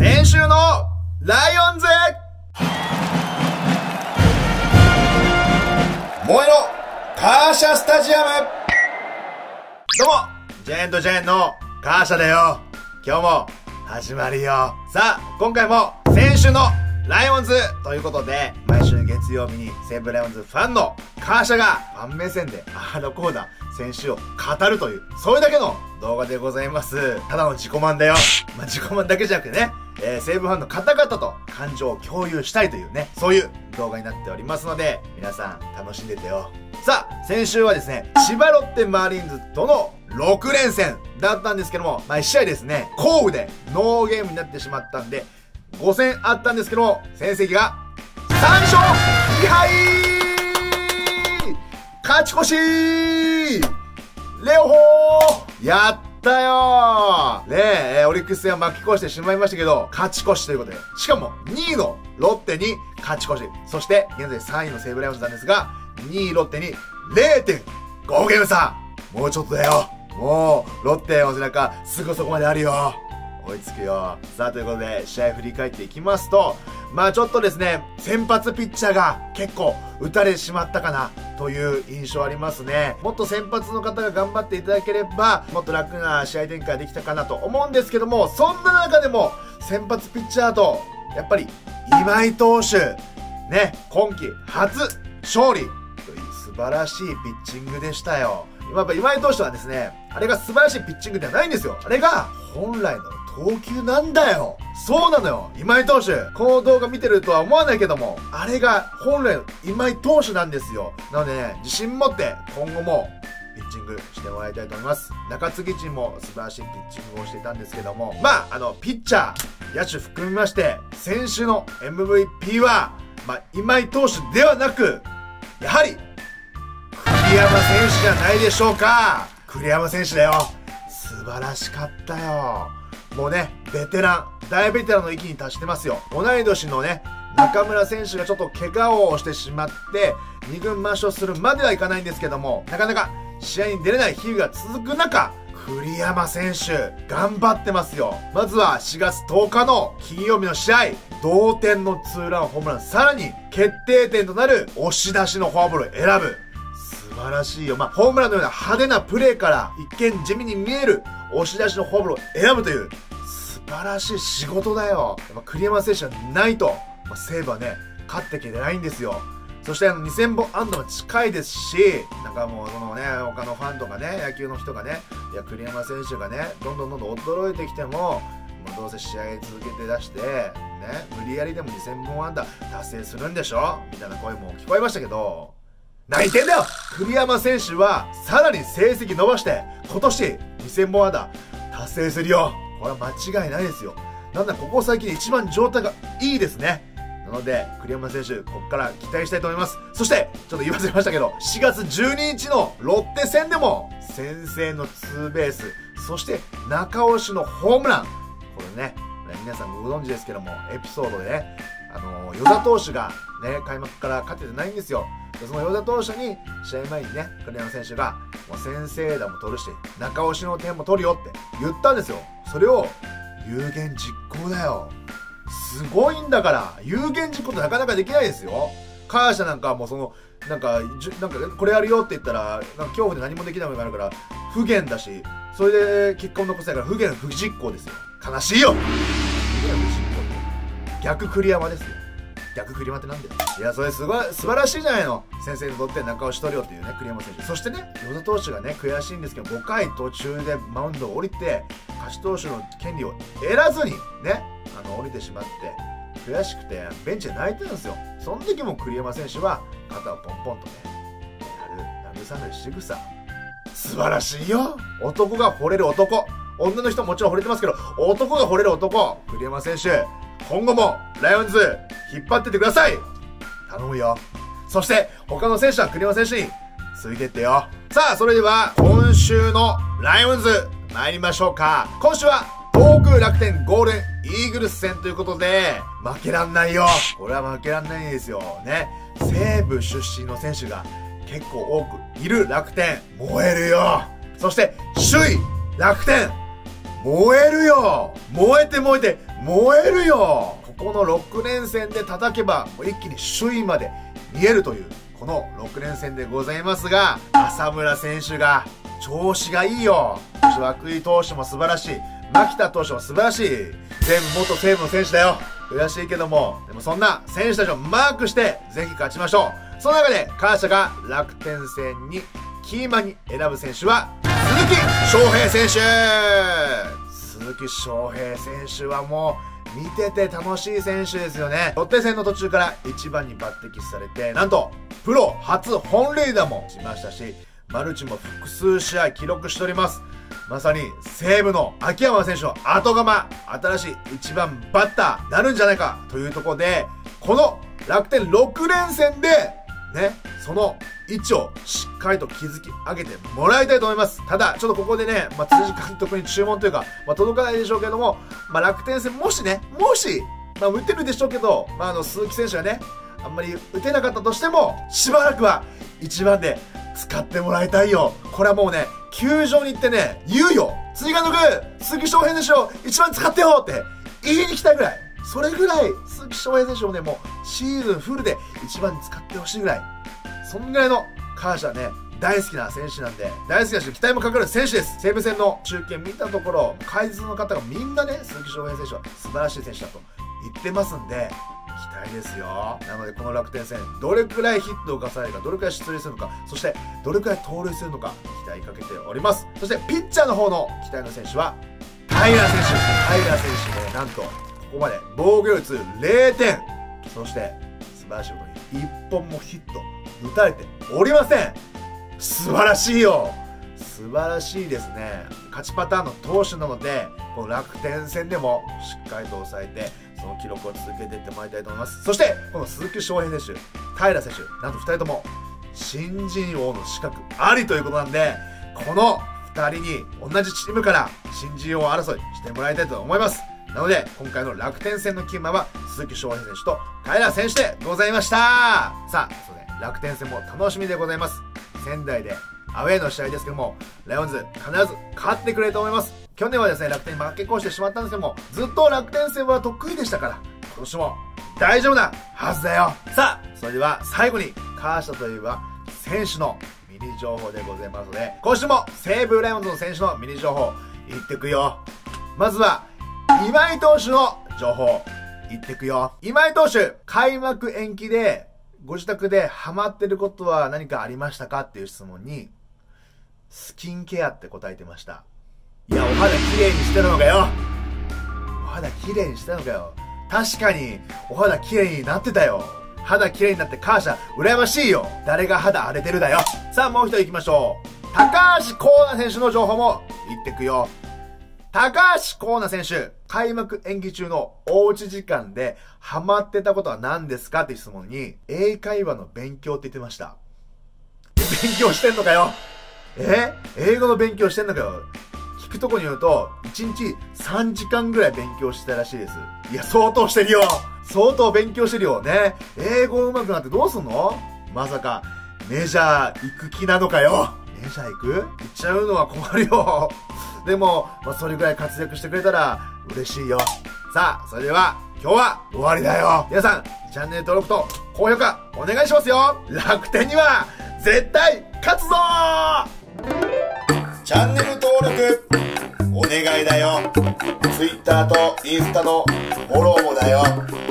先週のライオンズ萌えのカーシャスタジアム。どうも、ジェーンとジェーンのカーシャだよ。今日も始まるよ。さあ、今回も先週のライオンズということで、毎週月曜日に西武ライオンズファンのカーシャがファン目線でこうだ選手を語るという、それだけの動画でございます。ただの自己満だよ。自己満だけじゃなくてね、西武ファンの方々と感情を共有したいというね、そういう動画になっておりますので、皆さん楽しんでてよ。さあ、先週はですね、千葉ロッテマリーンズとの6連戦だったんですけども、1試合ですね、降雨でノーゲームになってしまったんで、5戦あったんですけども、戦績が3勝2敗勝ち越しレオホーやったよーねえ、オリックス戦は巻き越してしまいましたけど、勝ち越しということで、しかも2位のロッテに勝ち越し、そして現在3位の西武ライオンズなんですが、2位ロッテに 0.5 ゲーム差、もうちょっとだよ。もうロッテの背中すぐそこまであるよ。追いつくよ。さあ、ということで試合振り返っていきますと、ちょっとですね、先発ピッチャーが結構打たれてしまったかなという印象ありますね。もっと先発の方が頑張っていただければ、もっと楽な試合展開できたかなと思うんですけども、そんな中でも先発ピッチャーとやっぱり今井投手ね、今季初勝利という素晴らしいピッチングでしたよ。今井投手はですね、あれが素晴らしいピッチングではないんですよ。あれが本来の投球なんだよ。そうなのよ、今井投手。この動画見てるとは思わないけども、あれが本来の今井投手なんですよ。なのでね、自信持って今後もピッチングしてもらいたいと思います。中継ぎ陣も素晴らしいピッチングをしていたんですけども、ピッチャー、野手含みまして、先週の MVP は、今井投手ではなく、やはり、栗山選手じゃないでしょうか。栗山選手だよ。素晴らしかったよ。もうね、ベテラン、大ベテランの域に達してますよ。同い年のね、中村選手がちょっと怪我をしてしまって、2軍抹消するまではいかないんですけども、なかなか試合に出れない日々が続く中、栗山選手、頑張ってますよ。まずは4月10日の金曜日の試合、同点のツーランホームラン、さらに決定点となる押し出しのフォアボールを選ぶ。素晴らしいよ。ホームランのような派手なプレーから一見地味に見える押し出しのフォアボールを選ぶという素晴らしい仕事だよ。栗山選手はないと、西武はね、勝ってきてないんですよ。そして2000本安打も近いですし、もうそのね、他のファンとかね、野球の人がね、いや、栗山選手がね、どんどん衰えてきても、どうせ試合続けて出して、ね、無理やりでも2000本安打達成するんでしょみたいな声も聞こえましたけど、泣いてんだよ。栗山選手はさらに成績伸ばして今年2000本安打達成するよ。これは間違いないですよ。なんだ、ここ最近一番状態がいいですね。なので栗山選手、ここから期待したいと思います。そしてちょっと言い忘れましたけど、4月12日のロッテ戦でも先制のツーベース、そして中押しのホームラン、これね、皆さんご存知ですけども、エピソードでね、与田投手がね、開幕から勝ててないんですよ。その与田投手に試合前にね、栗山選手がもう先制打も取るし、中押しの点も取るよって言ったんですよ。それを有言実行だよ。すごいんだから。有言実行ってなかなかできないですよ。カーシャなんかもうそのこれやるよって言ったら恐怖で何もできないものがあるから不言だし、それで結果を残せないから不言不実行ですよ。悲しいよ。不言不実行って逆栗山ですよ。逆栗山ってなんだよ。いや、それ素晴らしいじゃないの。先生にとって中押し取るよっていうね、栗山選手。そしてね、与田投手がね、悔しいんですけど、5回途中でマウンドを降りて、勝ち投手の権利を得らずにね、降りてしまって、悔しくてベンチで泣いてるんですよ。その時も栗山選手は肩をポンポンとね、慰める仕草。素晴らしいよ。男が惚れる男。女の人ももちろん惚れてますけど、男が惚れる男。栗山選手、今後もライオンズ引っ張ってってください。頼むよ。そして他の選手は栗山選手についてってよ。さあ、それでは今週のライオンズ参りましょうか。今週は東北楽天ゴールデンイーグルス戦ということで、負けらんないよ。これは負けらんないですよね。西武出身の選手が結構多くいる楽天、燃えるよ。そして首位楽天、燃えるよ。燃えて燃えて燃えるよ。ここの6連戦で叩けばもう一気に首位まで見えるというこの6連戦でございますが、浅村選手が調子がいいよ。涌井投手も素晴らしい、牧田投手も素晴らしい、全部元西武の選手だよ。悔しいけども、でもそんな選手たちをマークしてぜひ勝ちましょう。その中でカーシャが楽天戦にキーマンに選ぶ選手は鈴木翔平選手。鈴木翔平選手はもう見てて楽しい選手ですよね。ロッテ戦の途中から1番に抜擢されて、なんとプロ初本塁打もしましたし、マルチも複数試合記録しております。まさに西武の秋山選手の後釜、新しい1番バッターになるんじゃないかというところで、この楽天6連戦でね、その位置をしっかりと築き上げてもらいたいと思います。ただちょっとここでね、辻監督に注文というか、届かないでしょうけども、楽天戦もし打てるでしょうけど、鈴木選手がねあんまり打てなかったとしても、しばらくは1番で使ってもらいたいよ。これはもうね、球場に行ってね言うよ。辻監督、鈴木翔平選手を1番使ってよって言いに来たいぐらい。それぐらい鈴木翔平選手をね、もうシーズンフルで1番に使ってほしいぐらい、そんぐらいのカーシャね大好きな選手なんで、大好きだし期待もかかる選手です。西武戦の中継見たところ、解説の方がみんなね、鈴木翔平選手は素晴らしい選手だと言ってますんで、期待ですよ。なのでこの楽天戦、どれくらいヒットを重ねるか、どれくらい出塁するのか、そしてどれくらい盗塁するのか期待かけております。そしてピッチャーの方の期待の選手は平選手。平選手ね、なんとここまで防御率0点、そして素晴らしいことに1本もヒット打たれておりません。素晴らしいよ。素晴らしいですね。勝ちパターンの投手なので、この楽天戦でもしっかりと抑えてその記録を続けていってもらいたいと思います。そしてこの鈴木翔平選手、平選手、なんと2人とも新人王の資格ありということなんで、この2人に同じチームから新人王争いしてもらいたいと思います。なので今回の楽天戦のキーマンは鈴木翔平選手と平選手でございました。さあ、そうね、楽天戦も楽しみでございます。仙台でアウェーの試合ですけども、ライオンズ必ず勝ってくれると思います。去年はですね、楽天に負け越してしまったんですけども、ずっと楽天戦は得意でしたから、今年も大丈夫なはずだよ。さあ、それでは最後にカーシャといえば選手のミニ情報でございますので、今週も西武ライオンズの選手のミニ情報言ってくよ。まずは今井投手の情報言ってくよ。今井投手、開幕延期でご自宅でハマってることは何かありましたかっていう質問に、スキンケアって答えてました。いや、お肌綺麗にしてるのかよ。お肌綺麗にしてるのかよ。確かにお肌綺麗になってたよ。肌綺麗になってカーシャ羨ましいよ。誰が肌荒れてるだよ。さあ、もう一人行きましょう。高橋光成選手の情報も言ってくよ。高橋光成選手、開幕延期中のおうち時間でハマってたことは何ですかって質問に、英会話の勉強って言ってました。勉強してんのかよ。英語の勉強してんのかよ。聞くとこによると1日3時間ぐらい勉強してたらしいです。いや、相当してるよ。相当勉強してるよね。英語上手くなってどうすんの？まさかメジャー行く気なのかよ。メジャー行く？行っちゃうのは困るよ。でも、それぐらい活躍してくれたら嬉しいよ。さあ、それでは今日は終わりだよ。皆さん、チャンネル登録と高評価お願いしますよ。楽天には絶対勝つぞー。チャンネル登録お願いだよ。Twitter とインスタのフォローもだよ。